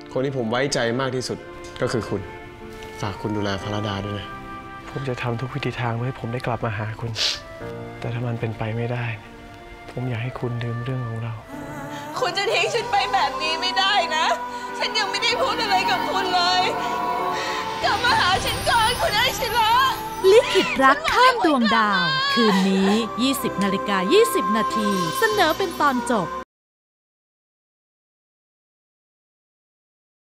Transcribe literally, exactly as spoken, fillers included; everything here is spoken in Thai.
คนที่ผมไว้ใจมากที่สุดก็คือคุณฝากคุณดูแลพระดาด้วยนะผมจะทำทุกวิธีทางเพื่อให้ผมได้กลับมาหาคุณแต่ถ้ามันเป็นไปไม่ได้ผมอยากให้คุณลืมเรื่องของเราคุณจะทิ้งฉันไปแบบนี้ไม่ได้นะฉันยังไม่ได้พูดอะไรกับคุณเลยกลับมาหาฉันก่อนคุณอาชิระลิขิตรักข้ามดวงดาวคืนนี้ ยี่สิบนาฬิกายี่สิบนาทีเสนอเป็นตอนจบ